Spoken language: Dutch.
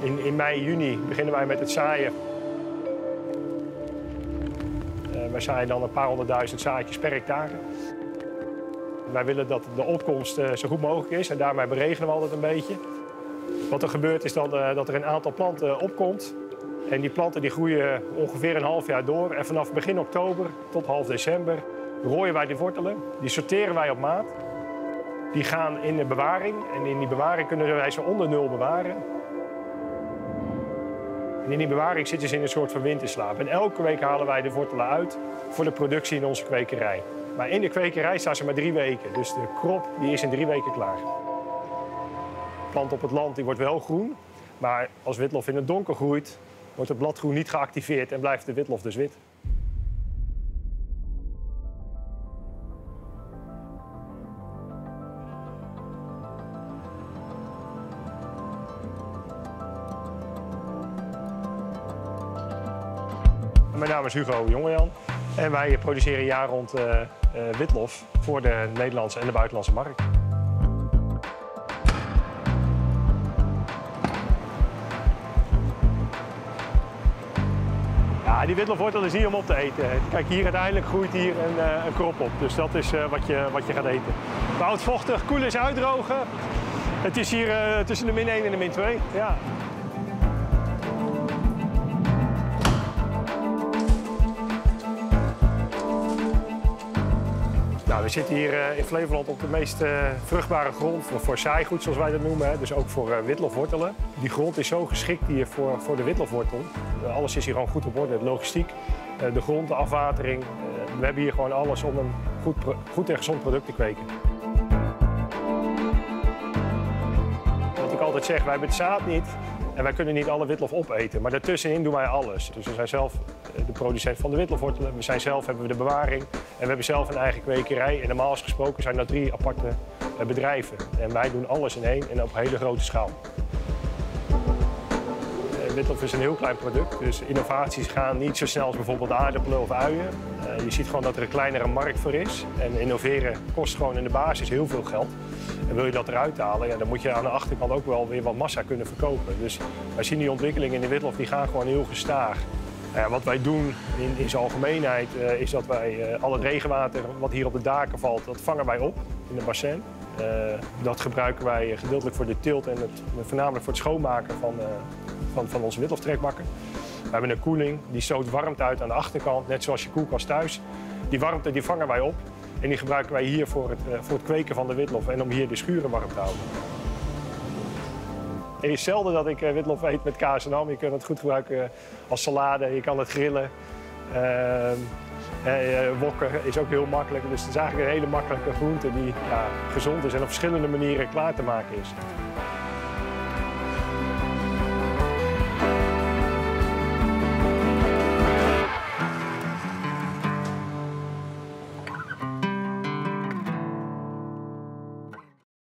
In mei, juni beginnen wij met het zaaien. Wij zaaien dan een paar honderdduizend zaadjes per hectare. Wij willen dat de opkomst zo goed mogelijk is en daarmee beregenen we altijd een beetje. Wat er gebeurt is dan, dat er een aantal planten opkomt. En die planten die groeien ongeveer een half jaar door. En vanaf begin oktober tot half december rooien wij die wortelen. Die sorteren wij op maat. Die gaan in de bewaring. En in die bewaring kunnen wij ze onder nul bewaren. En in die bewaring zitten ze in een soort van winterslaap. En elke week halen wij de wortelen uit voor de productie in onze kwekerij. Maar in de kwekerij staan ze maar 3 weken. Dus de krop die is in 3 weken klaar. De plant op het land die wordt wel groen. Maar als witlof in het donker groeit, wordt het bladgroen niet geactiveerd en blijft de witlof dus wit. Mijn naam is Hugo Jongejan en wij produceren jaar rond witlof voor de Nederlandse en de buitenlandse markt. Ja, die witlofwortel is niet om op te eten. Kijk, hier uiteindelijk groeit hier een krop op, dus dat is wat je gaat eten. Koud, vochtig, koel is uitdrogen. Het is hier tussen de -1 en de -2. Ja. Nou, we zitten hier in Flevoland op de meest vruchtbare grond voor zaaigoed, zoals wij dat noemen. Dus ook voor witlofwortelen. Die grond is zo geschikt hier voor de witlofwortel. Alles is hier gewoon goed op orde, de logistiek, de grond, de afwatering. We hebben hier gewoon alles om een goed en gezond product te kweken. Wat ik altijd zeg, wij hebben het zaad niet en wij kunnen niet alle witlof opeten. Maar daartussenin doen wij alles. Dus we zijn zelf de producent van de witlofwortelen. Hebben we de bewaring en we hebben zelf een eigen kwekerij. En normaal gesproken zijn dat 3 aparte bedrijven. En wij doen alles in één en op een hele grote schaal. Witlof is een heel klein product, dus innovaties gaan niet zo snel als bijvoorbeeld aardappelen of uien. Je ziet gewoon dat er een kleinere markt voor is. En innoveren kost gewoon in de basis heel veel geld. En wil je dat eruit halen, ja, dan moet je aan de achterkant ook wel weer wat massa kunnen verkopen. Dus wij zien die ontwikkelingen in de witlof, die gaan gewoon heel gestaag. Wat wij doen in zijn algemeenheid is dat wij al het regenwater wat hier op de daken valt, dat vangen wij op in een bassin. Dat gebruiken wij gedeeltelijk voor de teelt en voornamelijk voor het schoonmaken van onze witloftrekbakken. We hebben een koeling, die stoot warmte uit aan de achterkant, net zoals je koelkast thuis. Die warmte die vangen wij op en die gebruiken wij hier voor het kweken van de witlof en om hier de schuren warm te houden. Het is zelden dat ik witlof eet met kaas en ham. Je kunt het goed gebruiken als salade, je kan het grillen. Wokken is ook heel makkelijk. Dus het is eigenlijk een hele makkelijke groente die gezond is en op verschillende manieren klaar te maken is.